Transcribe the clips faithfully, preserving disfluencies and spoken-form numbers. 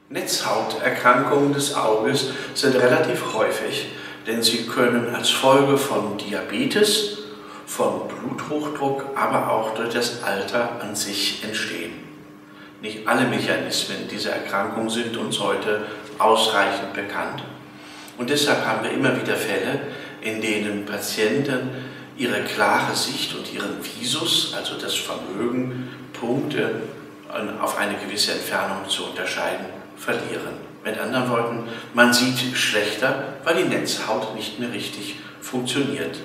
Netzhauterkrankungen des Auges sind relativ häufig, denn sie können als Folge von Diabetes, von Bluthochdruck, aber auch durch das Alter an sich entstehen. Nicht alle Mechanismen dieser Erkrankung sind uns heute ausreichend bekannt. Und deshalb haben wir immer wieder Fälle, in denen Patienten ihre klare Sicht und ihren Visus, also das Vermögen, Punkte auf eine gewisse Entfernung zu unterscheiden, verlieren. Mit anderen Worten, man sieht schlechter, weil die Netzhaut nicht mehr richtig funktioniert.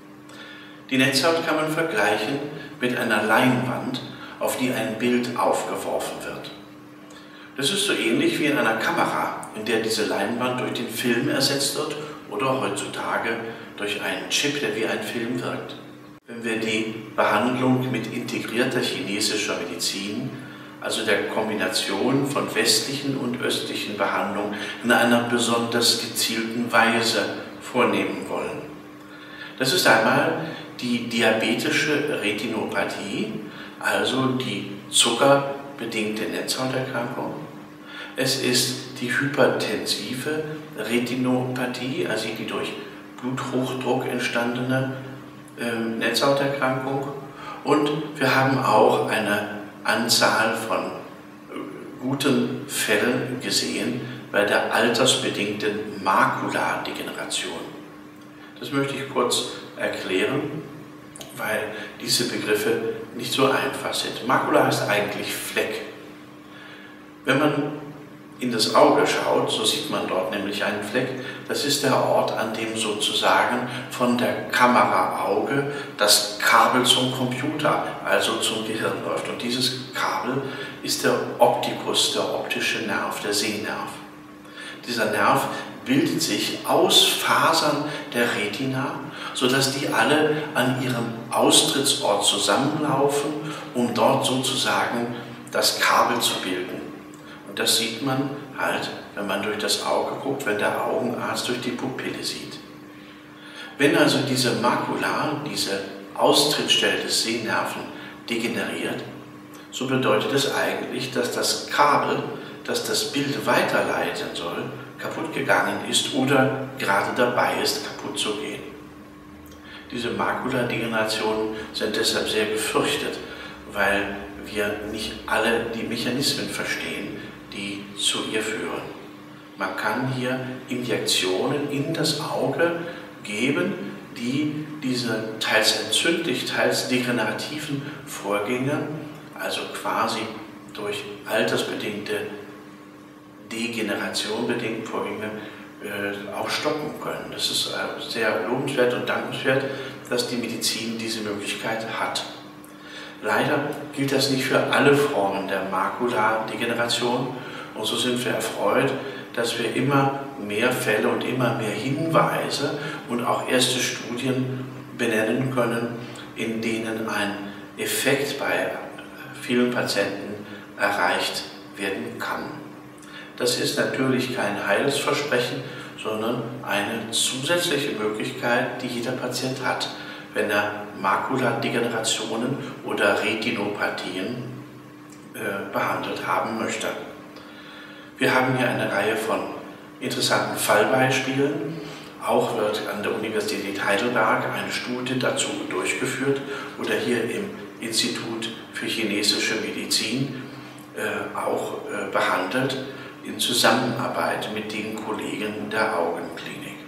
Die Netzhaut kann man vergleichen mit einer Leinwand, auf die ein Bild aufgeworfen wird. Das ist so ähnlich wie in einer Kamera, in der diese Leinwand durch den Film ersetzt wird oder heutzutage durch einen Chip, der wie ein Film wirkt. Wenn wir die Behandlung mit integrierter chinesischer Medizin, also der Kombination von westlichen und östlichen Behandlungen, in einer besonders gezielten Weise vornehmen wollen. Das ist einmal die diabetische Retinopathie, also die zuckerbedingte Netzhauterkrankung. Es ist die hypertensive Retinopathie, also die durch Bluthochdruck entstandene äh, Netzhauterkrankung. Und wir haben auch eine Anzahl von äh, guten Fällen gesehen bei der altersbedingten Makuladegeneration. Das möchte ich kurz erklären, weil diese Begriffe nicht so einfach sind. Makula ist eigentlich Fleck. Wenn man in das Auge schaut, so sieht man dort nämlich einen Fleck. Das ist der Ort, an dem sozusagen von der Kamera Auge das Kabel zum Computer, also zum Gehirn läuft. Und dieses Kabel ist der Optikus, der optische Nerv, der Sehnerv. Dieser Nerv bildet sich aus Fasern der Retina, sodass die alle an ihrem Austrittsort zusammenlaufen, um dort sozusagen das Kabel zu bilden. Und das sieht man halt, wenn man durch das Auge guckt, wenn der Augenarzt durch die Pupille sieht. Wenn also diese Makula, diese Austrittsstelle des Sehnerven degeneriert, so bedeutet es eigentlich, dass das Kabel, das das Bild weiterleiten soll, kaputt gegangen ist oder gerade dabei ist, kaputt zu gehen. Diese Makuladegenerationen sind deshalb sehr gefürchtet, weil wir nicht alle die Mechanismen verstehen, die zu ihr führen. Man kann hier Injektionen in das Auge geben, die diese teils entzündlich, teils degenerativen Vorgänge, also quasi durch altersbedingte Degeneration bedingte Vorgänge, äh, auch stoppen können. Das ist äh, sehr lobenswert und dankenswert, dass die Medizin diese Möglichkeit hat. Leider gilt das nicht für alle Formen der Makuladegeneration und so sind wir erfreut, dass wir immer mehr Fälle und immer mehr Hinweise und auch erste Studien benennen können, in denen ein Effekt bei vielen Patienten erreicht werden kann. Das ist natürlich kein Heilsversprechen, sondern eine zusätzliche Möglichkeit, die jeder Patient hat, wenn er Makuladegenerationen oder Retinopathien äh, behandelt haben möchte. Wir haben hier eine Reihe von interessanten Fallbeispielen. Auch wird an der Universität Heidelberg eine Studie dazu durchgeführt oder hier im Institut für chinesische Medizin äh, auch äh, behandelt in Zusammenarbeit mit den Kollegen der Augenklinik.